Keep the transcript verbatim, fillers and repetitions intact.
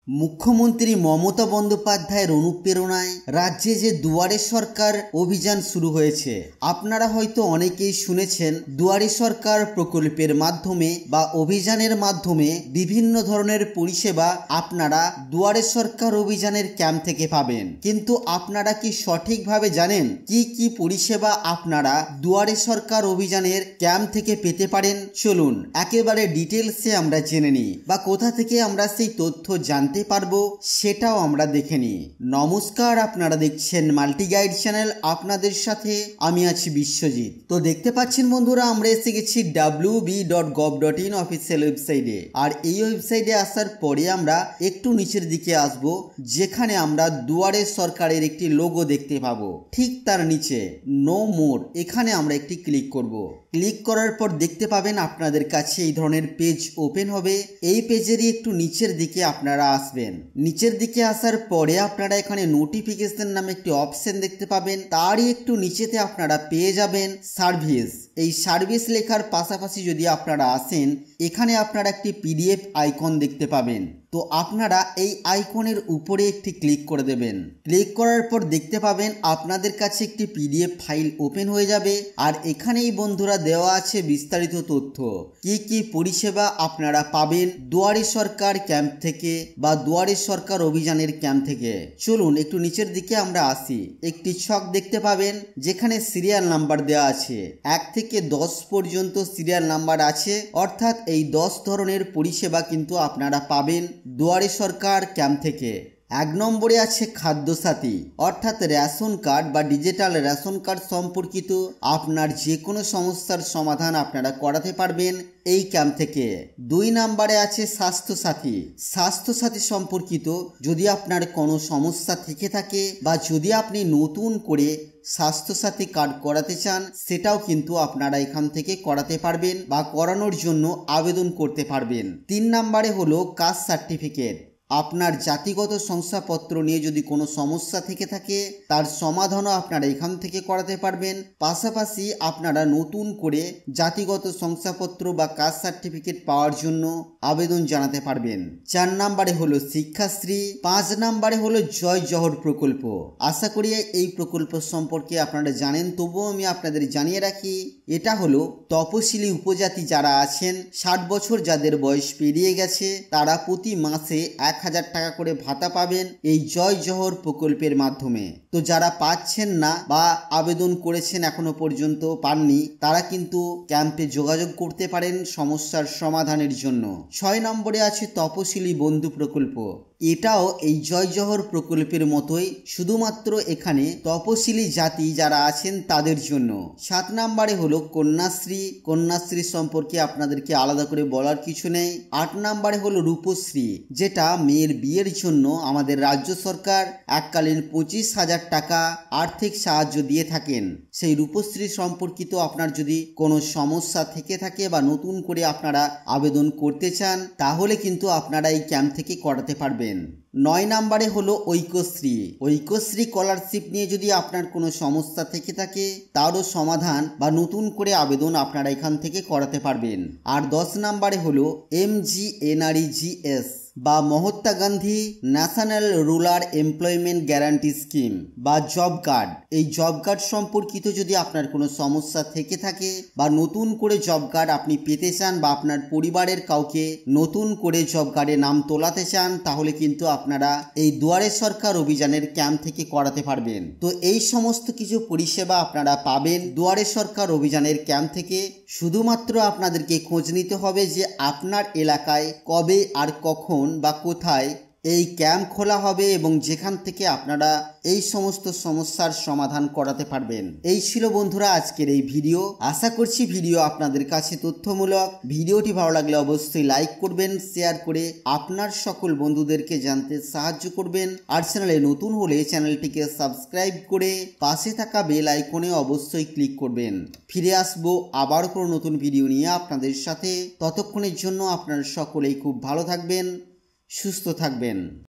মুখ্যমন্ত্রী মমতা বন্দ্যোপাধ্যায়ের অনুপ্রেরণায় রাজ্যে যে দুয়ারে সরকার অভিযান শুরু হয়েছে, আপনারা হয়তো অনেকেই শুনেছেন দুয়ারে সরকার প্রকল্পের মাধ্যমে বা অভিযানের মাধ্যমে বিভিন্ন ধরনের পরিষেবা আপনারা দুয়ারে সরকার অভিযানের ক্যাম্প থেকে পাবেন। কিন্তু আপনারা কি সঠিকভাবে জানেন কি কি পরিষেবা আপনারা দুয়ারে সরকার অভিযানের ক্যাম্প থেকে পেতে পারেন? চলুন একেবারে ডিটেলসে আমরা জেনে নিই, বা কোথা থেকে আমরা সেই তথ্য জানতে পারবো সেটাও আমরা দেখে নিই। নমস্কার, আপনারা দেখছেন মাল্টি গাইড চ্যানেল, আপনাদের সাথে আমি আছি বিশ্বজিৎ। তো দেখতে পাচ্ছেন বন্ধুরা, আমরা এসে গেছি W B dot gov dot in official ওয়েবসাইটে। আর এই ওয়েবসাইটে আসার পরে আমরা একটু নিচের দিকে আসব, যেখানে আমরা দুয়ারে সরকারের একটি লোগো দেখতে পাবো। ঠিক তার নিচে নো মোর, এখানে আমরা একটি ক্লিক করব। ক্লিক করার পর দেখতে পাবেন আপনাদের কাছে এই ধরনের পেজ ওপেন হবে। এই পেজেরই একটু নিচের দিকে আপনারা আসবেন। নিচের দিকে আসার পরে আপনারা এখানে নোটিফিকেশন নামে একটি অপশন দেখতে পাবেন। তারই একটু নিচেতে আপনারা পেয়ে যাবেন সার্ভিস। এই সার্ভিস লেখার পাশাপাশি যদি আপনারা আসেন, এখানে আপনারা একটি পিডিএফ আইকন দেখতে পাবেন। তো আপনারা এই আইকনের উপরে একটি ক্লিক করে দেবেন। ক্লিক করার পর দেখতে পাবেন আপনাদের কাছে একটি পিডিএফ ফাইল ওপেন হয়ে যাবে। আর এখানেই বন্ধুরা দেওয়া আছে বিস্তারিত তথ্য, কি কি পরিষেবা আপনারা পাবেন দুয়ারে সরকার ক্যাম্প থেকে বা দুয়ারে সরকার অভিযানের ক্যাম্প থেকে। চলুন একটু নিচের দিকে আমরা আসি। একটি ছক দেখতে পাবেন যেখানে সিরিয়াল নাম্বার দেওয়া আছে, এক থেকে দশ পর্যন্ত সিরিয়াল নাম্বার আছে। অর্থাৎ এই দশ ধরনের পরিষেবা কিন্তু আপনারা পাবেন দুয়ারে সরকার ক্যাম্প থেকে। এক নম্বরে আছে খাদ্যসাথী, অর্থাৎ রেশন কার্ড বা ডিজিটাল রেশন কার্ড সম্পর্কিত আপনার যে কোনো সমস্যার সমাধান আপনারা করাতে পারবেন এই ক্যাম্প থেকে। দুই নম্বরে আছে স্বাস্থ্যসাথী। স্বাস্থ্যসাথী সম্পর্কিত যদি আপনার কোনো সমস্যা থেকে থাকে বা যদি আপনি নতুন করে স্বাস্থ্যসাথী কার্ড করাতে চান, সেটাও কিন্তু আপনারা এখান থেকে করাতে পারবেন বা করানোর জন্য আবেদন করতে পারবেন। তিন নম্বরে হলো কাস্ট সার্টিফিকেট। আপনার জাতিগত শংসাপত্র নিয়ে যদি কোনো সমস্যা থেকে থাকে, তার সমাধানও আপনারা এখান থেকে করাতে পারবেন। পাশাপাশি আপনারা নতুন করে জাতিগত শংসাপত্র বা কাস্ট সার্টিফিকেট পাওয়ার জন্য আবেদন জানাতে পারবেন। চার নম্বরে হলো শিক্ষাশ্রী। পাঁচ নম্বরে হলো জয় জহর প্রকল্প। আশা করি এই প্রকল্প সম্পর্কে আপনারা জানেন, তবুও আমি আপনাদের জানিয়ে রাখি, এটা হলো তপশিলি উপজাতি যারা আছেন, ষাট বছর যাদের বয়স পেরিয়ে গেছে, তারা প্রতি মাসে এক এক হাজার টাকা করে ভাতা পাবেন এই জয় জহর প্রকল্পের মাধ্যমে। তো যারা পাচ্ছেন না বা আবেদন করেছেন এখনো পর্যন্ত পাননি, তারা কিন্তু ক্যাম্পে যোগাযোগ করতে পারেন সমস্যার সমাধানের জন্য। ছয় নম্বরে আছে তপশিলি বন্ধু প্রকল্প। এটাও এই জয় জহর প্রকল্পের মতোই, শুধুমাত্র এখানে তপশিলি জাতি যারা আছেন তাদের জন্য। সাত নম্বরে হলো কন্যাশ্রী। কন্যাশ্রী সম্পর্কে আপনাদেরকে আলাদা করে বলার কিছু নেই। আট নম্বরে হলো রূপশ্রী, যেটা মেয়ের বিয়ের জন্য আমাদের রাজ্য সরকার এককালীন পঁচিশ হাজার টাকা আর্থিক সাহায্য দিয়ে থাকেন। সেই রূপশ্রী সম্পর্কিত আপনার যদি কোনো সমস্যা থেকে থাকে বা নতুন করে আপনারা আবেদন করতে চান, তাহলে কিন্তু আপনারা এই ক্যাম্প থেকে করাতে পারবেন। নয় নম্বরে হলো ঐক্যশ্রী। ঐক্যশ্রী স্কলারশিপ নিয়ে যদি আপনার কোনো সমস্যা থেকে থাকে, তারও সমাধান বা নতুন করে আবেদন আপনারা এখান থেকে করাতে পারবেন। আর দশ নম্বরে হলো M G N R E G S বা Mahatma Gandhi national rural employment guarantee scheme বা জব কার্ড। এই জব কার্ড সম্পর্কিত যদি আপনার কোনো সমস্যা থেকে থাকে বা নতুন করে জব কার্ড আপনি পেতে চান বা আপনার পরিবারের কাউকে নতুন করে জব কার্ডে নাম তোলাতে চান, তাহলে কিন্তু আপনারা এই দুয়ারে সরকার অভিযানের ক্যাম্প থেকে করাতে পারবেন। তো এই সমস্ত কিছু পরিষেবা আপনারা পাবেন দুয়ারে সরকার অভিযানের ক্যাম্প থেকে। শুধুমাত্র আপনাদেরকে খোঁজ নিতে হবে যে আপনার এলাকায় কবে আর কখন বা কোথায় এই ক্যাম্প খোলা হবে এবং যেখান থেকে আপনারা এই সমস্ত সমস্যার সমাধান করাতে পারবেন। এই ছিল বন্ধুরা আজকের এই ভিডিও। আশা করছি ভিডিও আপনাদের কাছে তথ্যমূলক। ভিডিওটি ভালো লাগলে অবশ্যই লাইক করবেন, শেয়ার করে আপনার সকল বন্ধুদেরকে জানতে সাহায্য করবেন। আর চ্যানেলে নতুন হলে চ্যানেলটিকে সাবস্ক্রাইব করে পাশে থাকা বেল আইকনে অবশ্যই ক্লিক করবেন। ফিরে আসবো আবার কোনো নতুন ভিডিও নিয়ে আপনাদের সাথে। ততক্ষণের জন্য আপনারা সকলেই খুব ভালো থাকবেন, সুস্থ থাকবেন।